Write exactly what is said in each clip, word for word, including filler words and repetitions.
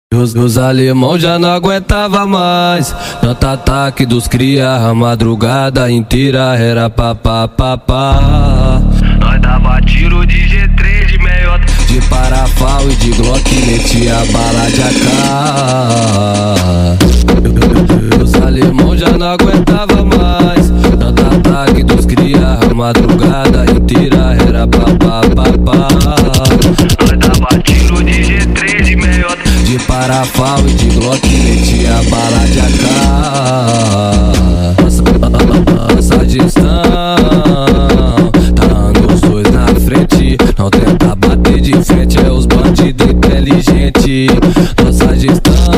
Os, os alemão já não aguentava mais tanto ataque dos cria, a madrugada inteira era papá, papá. Nós dava tiro de G três, de meiota, de parafal e de Glock, metia bala de A K. Os alemão já não aguentava mais tanto ataque dos cria, a madrugada inteira era papá, papá. nós dava tiro de G três, de meiota, de parafal e de Glock, metia bala de A K. Nossa distância tá nos dois na frente, não tenta bater de frente, é os bandidos inteligentes. Nossa distância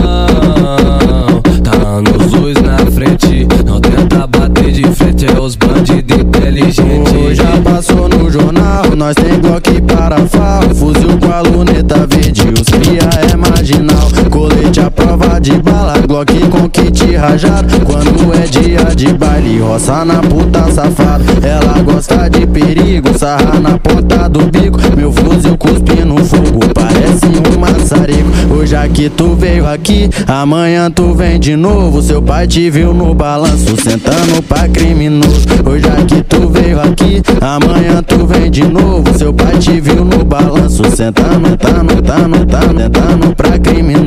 tá nos dois na frente, não tenta bater de frente, é os bandidos inteligentes. Já passou no jornal, nós tem Glock parafal, fuzil com a luneta verde, os cria é marginal, colete à prova de bala, Glock com kit rajado. Quando é dia de baile, roça na puta safada, ela gosta de perigo, sarra na ponta do bico, meu fuzil cuspe no fogo, parece um maçarico. Hoje aqui tu veio aqui, amanhã tu vem de novo, seu pai te viu no balanço, sentando pra criminoso. Hoje aqui tu veio aqui, amanhã tu vem de novo, seu pai te viu no balanço, sentando, tando, tando, tando, tentando pra criminoso.